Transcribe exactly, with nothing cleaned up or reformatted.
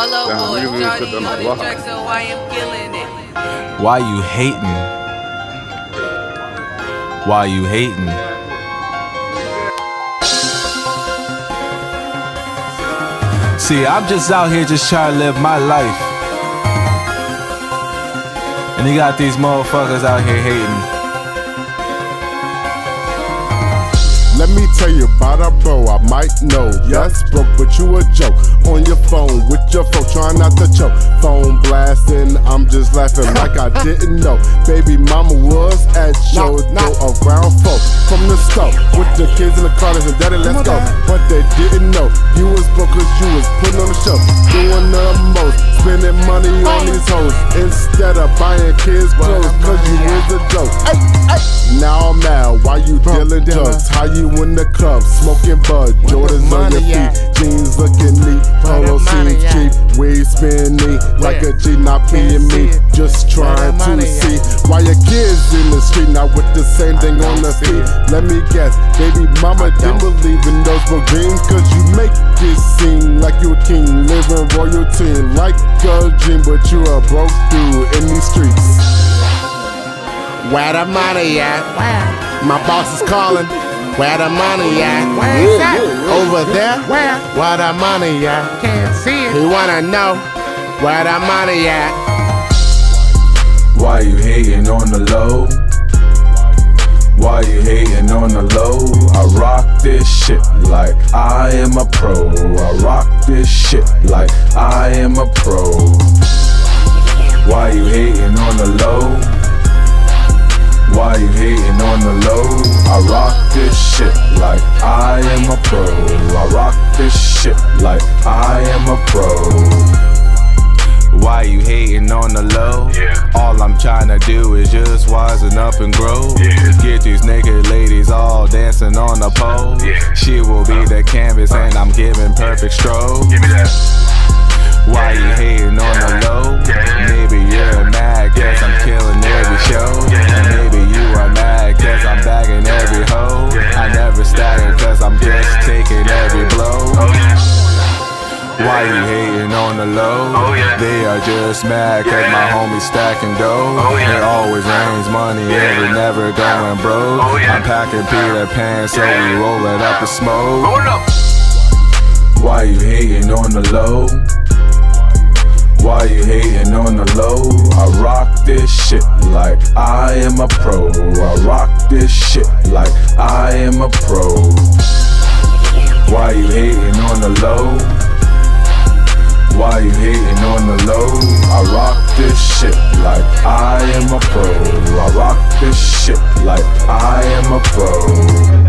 Hello, boy, Johnny on the track, so I am killing it. Why you hating? Why you hating? See, I'm just out here just trying to live my life, and you got these motherfuckers out here hating. Let me tell you about a bro I might know. Yes, broke, but you a joke. On your phone with your phone, trying not to choke. Phone blasting, I'm just laughing like I didn't know. Baby mama was at your door around four. From the stove, with the kids in the car, and daddy, let's go. But they didn't know you was broke cause you was putting on the show. Doing the most, spending money on these hoes instead of buying kids clothes cause you was a joke. Now I'm mad, why you dealing drugs? How you in the club, smoking bud, Jordans on your feet, jeans looking neat, polo seems cheap, weed spin neat, like a G not being me, just trying to see why your kids in the street, not with the same thing on the feet. Let me guess, baby mama didn't believe in those broke dreams, cause you make it seem like you a king, living royalty, like a dream, but you a broke dude in these streets. Where the money at? My boss is calling. Where the money at? Where is that? Over there? Where? Where the money at? Can't see it. He wanna know where the money at. Why you hating on the low? Why you hating on the low? I rock this shit like I am a pro. I rock this shit like I am a pro. Why you hating on the low? Why you hating on the low? I rock this shit like I am a pro. I rock this shit like I am a pro. Why you hating on the low? Yeah. All I'm trying to do is just wisen up and grow. Yeah. Get these naked ladies all dancing on the pole. Yeah. She will be the canvas and I'm giving perfect stroke. Give me that. Why you hating on the low? Yeah. Maybe you're mad cause I'm killing every show. And maybe you are mad cause I'm bagging every hoe. I never stagger cause I'm just taking every blow. Why you hating on the low? They are just mad cause my homies stacking dough. It always rains money, it is never going broke. I'm packing Peter Pan so we rollin' up the smoke. Why you hating on the low? Why you hating on the low? I rock this shit like I am a pro. I rock this shit like I am a pro. Why you hating on the low? Why you hating on the low? I rock this shit like I am a pro. I rock this shit like I am a pro.